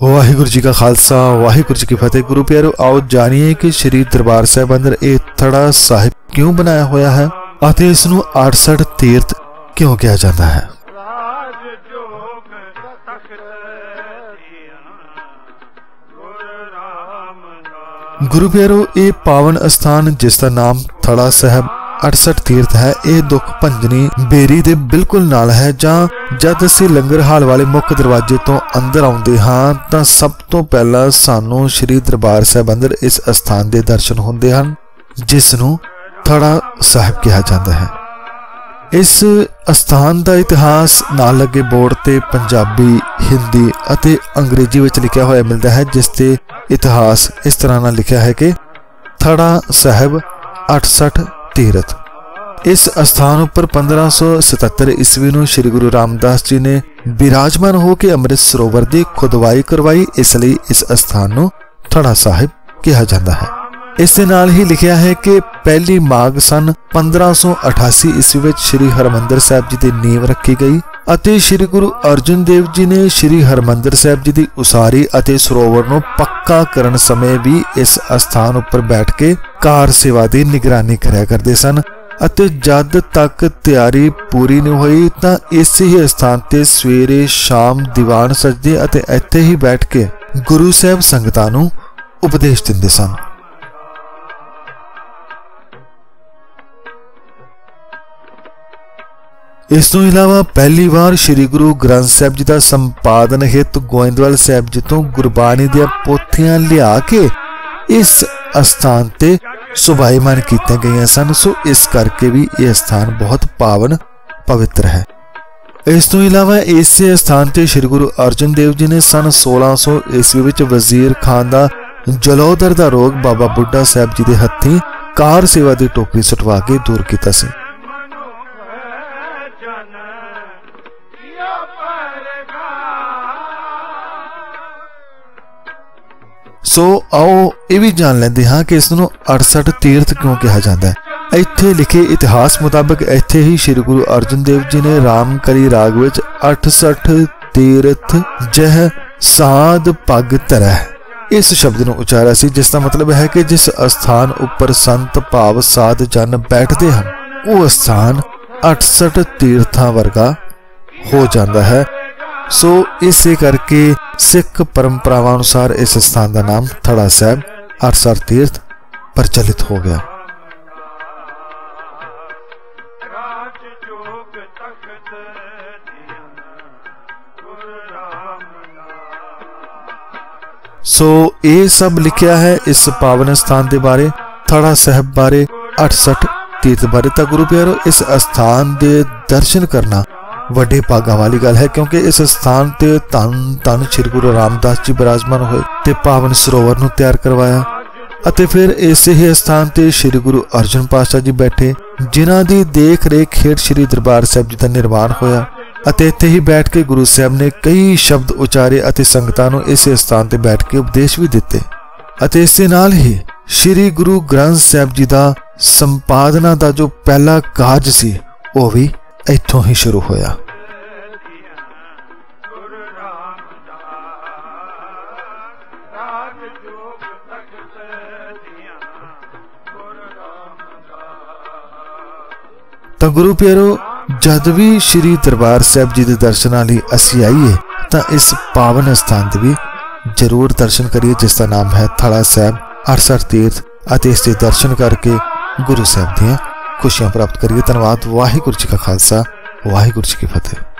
वाहिगुरू जी का खालसा वाहिगुरू जी की फतेह। गुरु प्यारो, आओ जानिए कि श्री दरबार साहिब अंदर ये थड़ा साहिब क्यों बनाया होया है ਅਤੇ ਇਸ ਨੂੰ 68 ਤੀਰਥ क्यों कहा जाता है। गुरु प्यारो, ये पावन स्थान जिसका नाम थड़ा साहिब 68 तीर्थ है, यह दुख भंजनी बेरी दे बिल्कुल नाल है। जद असीं लंगर हाल वाले मुख्य दरवाजे तो अंदर आउंदे हां तां सब तो पहला सानू श्री दरबार साहिब अंदर इस स्थान दे दर्शन हुंदे हन जिस नूं थड़ा साहिब कहा जाता है। इस स्थान का इतिहास नाल लगे बोर्ड ते पंजाबी, हिंदी अते अंग्रेजी विच लिखा होया मिलता है, जिसते इतिहास इस तरह नाल लिखा है कि थड़ा साहिब 68 तीर्थ। इस स्थान उपर 1577 ईस्वी नूं श्री गुरु रामदास जी ने विराजमान होकर अमृत सरोवर की खुदवाई करवाई, इसलिए इस स्थान नूं थड़ा साहिब कहा जाता है। इस दे नाल ही लिखा है कि पहली माघ सन 1588 ईस्वी विच श्री हरमंदर साहिब जी की नींव रखी गई अते श्री गुरु अर्जन देव जी ने श्री हरमंदर साहिब जी की उसारी अते सरोवर नूं पक्का करन समय भी इस स्थान उपर बैठ के कार सेवा की निगरानी करया करते सन अते जद तक तैयारी पूरी नहीं हुई तां इस ही स्थान ते सवेरे शाम दीवान सजदे अते इत्थे ही बैठ के गुरु साहिब संगतां नूं उपदेश दिंदे सन। इस तो इलावा पहली बार श्री गुरु ग्रंथ साहिब जी का संपादन हित गोइंदवाल साहिब जी तो गुरबाणी दी पोथियां लिया के इस स्थान ते सुभाईमान कीते गई सन। सो इस करके भी यह स्थान बहुत पावन पवित्र है। इस तो इलावा इस स्थान ते श्री गुरु अर्जन देव जी ने सन 1600 ईस्वी विच वजीर खान का जलोदर का रोग बाबा बुढ़ा साहिब जी के हत्थी कार सेवा की टोपी सटवा के दूर किया सी। सो आओ ये भी जान लेंदे हाँ कि इसनूं 68 तीर्थ क्यों कहा जाता है। इत्थे लिखे इतिहास मुताबिक इत्थे ही श्री गुरु अर्जन देव जी ने रामकली राग विच 68 तीर्थ जह साध पग तरह इस शब्द नूं उचारा सी, जिसका मतलब है कि जिस स्थान उपर संत भाव साध जन बैठते हैं वो स्थान 68 तीर्थां वर्गा हो जाता है। सो इसे करके सिख परंपरावां अनुसार इस स्थान का नाम थड़ा साहिब 68 तीर्थ प्रचलित हो गया। सो ये सब लिखा है इस पावन स्थान के बारे, थड़ा साहिब बारे, 68 तीर्थ बारे। तो गुरु प्यारो, इस स्थान के दर्शन करना वड्डे भागां वाली गल है, क्योंकि इस स्थान ते धन धन श्री गुरु रामदास जी विराजमान होए ते पावन सरोवर नूं तैयार करवाया अते फिर इस ही स्थान ते श्री गुरु अर्जन पातशाह जी बैठे, जिन्हां दी देख रेख हेठ श्री दरबार साहिब जी का निर्माण होया अते इत्थे ही बैठ के गुरु साहिब ने कई शब्द उचारे अते संगतां नूं इस स्थान ते बैठ के उपदेश भी दिते अते इस दे नाल ही श्री गुरु ग्रंथ साहिब जी का संपादना का जो पहला कारज सी वो भी इत्थों ही शुरू होया। तो गुरु प्यारो, जद भी श्री दरबार साहिब जी के दर्शनां लई असीं आईए तो इस पावन स्थान ते भी जरूर दर्शन करिए, जिसका नाम है थड़ा साहिब 68 तीर्थ अते इसके दर्शन करके गुरु साहिब दी खुशियां प्राप्त करिए। धन्यवाद। वाहिगुरू जी का खालसा वाहिगुरू जी की फतेह।